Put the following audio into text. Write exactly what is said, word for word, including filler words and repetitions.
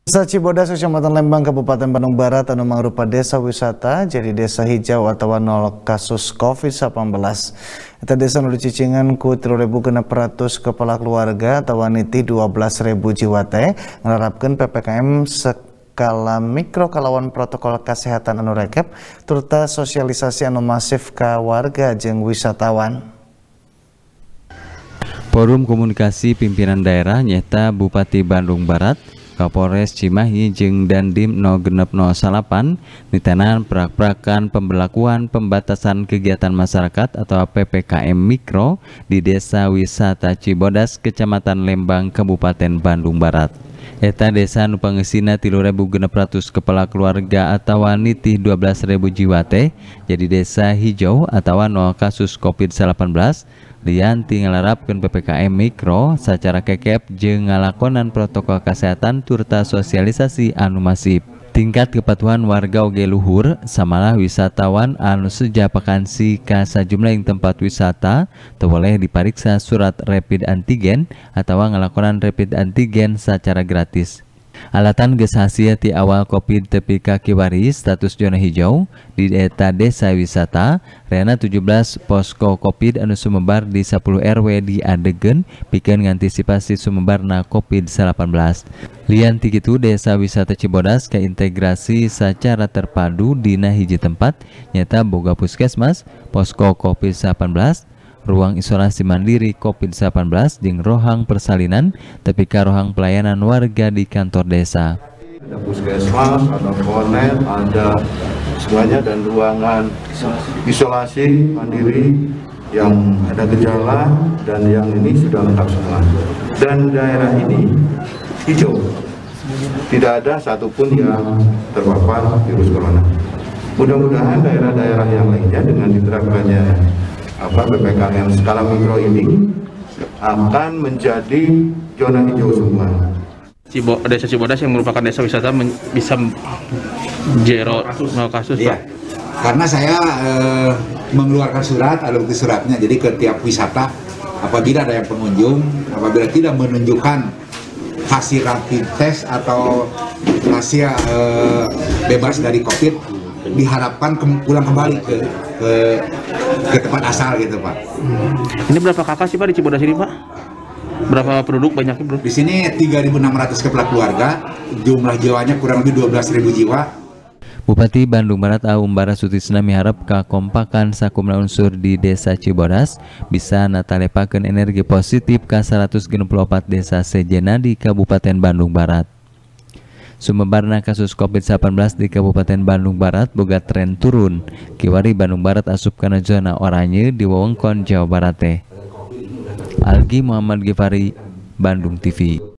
Desa Cibodas, Kecamatan Lembang, Kabupaten Bandung Barat anu mangrupa desa wisata jadi desa hijau atau nol kasus covid sembilan belas. Eta desa nu dicicingan ku tilu ribu genep ratus kepala keluarga atau niti dua belas ribu jiwa teh ngarapkeun P P K M skala mikro kalawan protokol kesehatan anu rekep turta sosialisasi anu masif ka warga jeung wisatawan. Forum Komunikasi Pimpinan Daerah nyata Bupati Bandung Barat, Kapolres Cimahi jeung Dandim nol genep nol salapan nitenan prak-prakan pembelakuan pembatasan kegiatan masyarakat atau P P K M Mikro di Desa Wisata Cibodas, Kecamatan Lembang, Kabupaten Bandung Barat. Eta desa nu pangeusina tilu ribu genep ratus kepala keluarga atau nitih dua belas ribu jiwa teh jadi desa hijau atau nol kasus covid sembilan belas. Lian tinggal ngarapkeun P P K M Mikro secara kekep jeung ngalakonan protokol kesehatan turta sosialisasi anu masif. Tingkat kepatuhan warga oge luhur, samalah wisatawan anu sejapakansi ka sajumlah tempat wisata teu boleh dipariksa surat rapid antigen atau ngalakonan rapid antigen secara gratis. Alatan geus hasil ti awal Covid tepi ka kiwari status zona hijau di eta desa wisata rena tujuh belas posko Covid anu sumebar di sepuluh R W diadegeun pikeun ngantisipasi sumebarna Covid sembilan belas. Lian ti kitu desa wisata Cibodas kaintegrasi secara terpadu dina hiji tempat nyata boga puskesmas, posko Covid sembilan belas, ruang isolasi mandiri Covid sembilan belas jeung rohang persalinan tepi ka rohang pelayanan warga di kantor desa. Ada puskesmas, ada konet, ada semuanya dan ruangan isolasi mandiri yang ada gejala dan yang ini sudah lengkap semua. Dan daerah ini hijau, tidak ada satupun yang terpapar virus corona. Mudah-mudahan daerah-daerah yang lainnya dengan diterapkannya apa P P K M skala mikro ini akan menjadi zona hijau semua. Cibo, desa Cibodas yang merupakan desa wisata men, bisa zero nol kasus, iya. Pak. Karena saya eh, mengeluarkan surat, ada bukti suratnya. Jadi ke tiap wisata, apabila ada yang pengunjung, apabila tidak menunjukkan hasil rapid test atau hasil eh, bebas dari COVID, diharapkan ke, pulang kembali ke, ke ke tempat asal gitu, Pak. Ini berapa kakak sih, Pak, di Cibodas ini, Pak? Berapa penduduk banyaknya, Bro? Di sini tiga ribu enam ratus kepala keluarga, jumlah jiwanya kurang lebih dua belas ribu jiwa. Bupati Bandung Barat Aum Barasutisna miharap kakompakan sakumna unsur di Desa Cibodas bisa natalepakeun energi positif ka seratus genep puluh opat desa sejena di Kabupaten Bandung Barat. Sumebarna kasus covid sembilan belas di Kabupaten Bandung Barat boga tren turun. Kiwari Bandung Barat asup kana zona oranye di wewengkon Jawa Barat teh. Algi Muhammad Gifari, Bandung T V.